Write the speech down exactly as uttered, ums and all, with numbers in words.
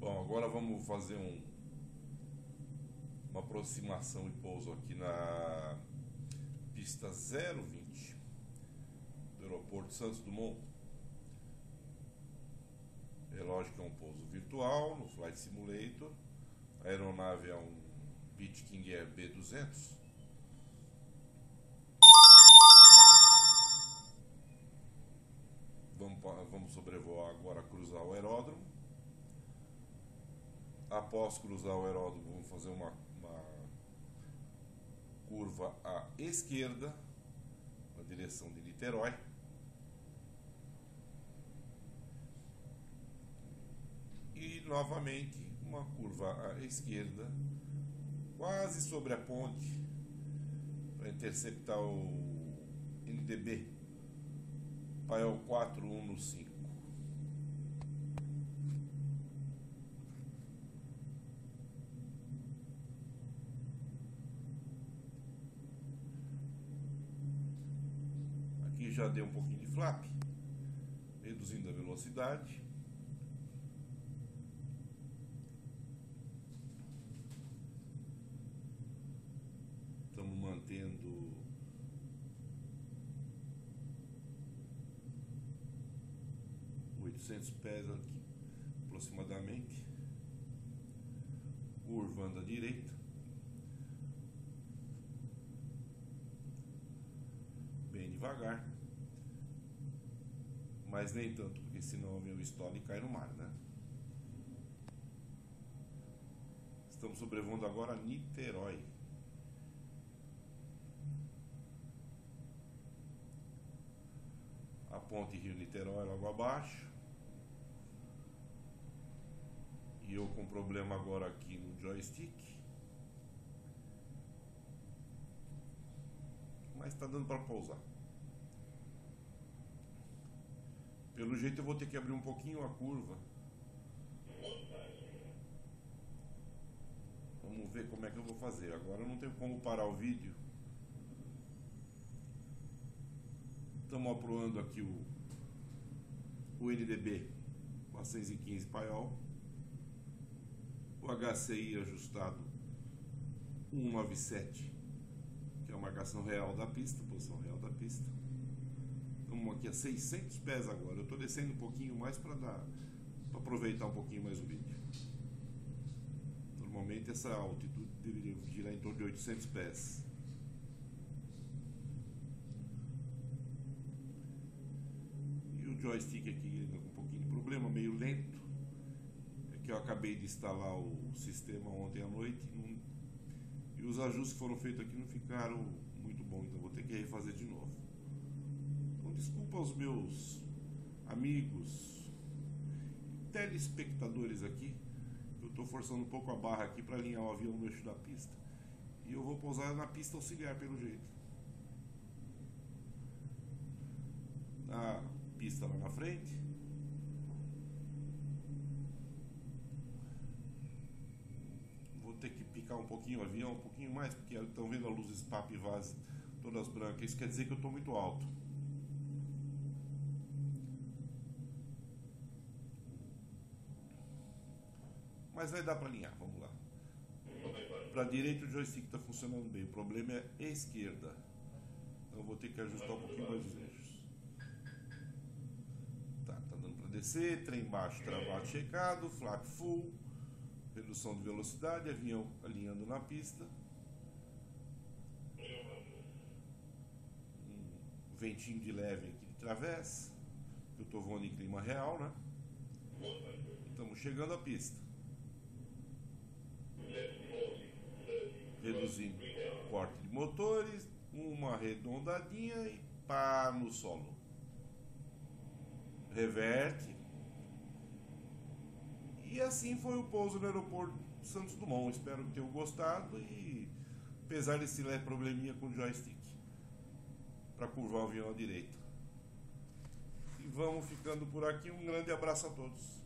Bom, agora vamos fazer um, uma aproximação e pouso aqui na pista zero vinte do aeroporto Santos Dumont. É lógico que é um pouso virtual no Flight Simulator. A aeronave é um Beech King Air B duzentos. Vamos, vamos sobrevoar agora, cruzar o aeródromo. Após cruzar o aeródromo, vamos fazer uma, uma curva à esquerda, na direção de Niterói. E novamente uma curva à esquerda, quase sobre a ponte, para interceptar o N D B, Paiol quatro um no cinco. Aqui já deu um pouquinho de flap, reduzindo a velocidade. Estamos mantendo oitocentos pés aqui, aproximadamente. Curvando à direita. Bem devagar. Mas nem tanto, porque senão vem o stall e cai no mar, né? Estamos sobrevoando agora Niterói. A ponte Rio-Niterói logo abaixo. E eu com problema agora aqui no joystick. Mas está dando para pousar. Pelo jeito eu vou ter que abrir um pouquinho a curva. Vamos ver como é que eu vou fazer. Agora eu não tenho como parar o vídeo. Estamos aproando aqui o, o N D B quatrocentos e quinze Paiol. O H C I ajustado cento e noventa e sete, que é a marcação real da pista, posição real da pista. Estamos aqui a seiscentos pés agora. Eu estou descendo um pouquinho mais para dar, para aproveitar um pouquinho mais o vídeo. Normalmente essa altitude deveria girar em torno de oitocentos pés. E o joystick aqui ainda com um pouquinho de problema, meio lento. É que eu acabei de instalar o sistema ontem à noite não, e os ajustes que foram feitos aqui não ficaram muito bons, então vou ter que refazer de novo. Então desculpa aos meus amigos telespectadores aqui. Eu estou forçando um pouco a barra aqui para alinhar o avião no eixo da pista. E eu vou pousar na pista auxiliar pelo jeito. A pista lá na frente. Vou ter que picar um pouquinho o avião, um pouquinho mais, porque estão vendo a luz escape e vase todas brancas. Isso quer dizer que eu estou muito alto. Mas vai dar para alinhar, vamos lá. Para a direita o joystick está funcionando bem, o problema é a esquerda. Então eu vou ter que ajustar um pouquinho mais os eixos. Tá, tá dando para descer, trem baixo, travado, checado, flap full, redução de velocidade, avião alinhando na pista. Um ventinho de leve aqui de travessa. Eu estou voando em clima real, né? Estamos chegando à pista. Reduzindo o corte de motores, uma arredondadinha e pá no solo. Reverte. E assim foi o pouso no aeroporto Santos Dumont. Espero que tenham gostado e apesar desse leve probleminha com o joystick para curvar o avião à direita. E vamos ficando por aqui. Um grande abraço a todos.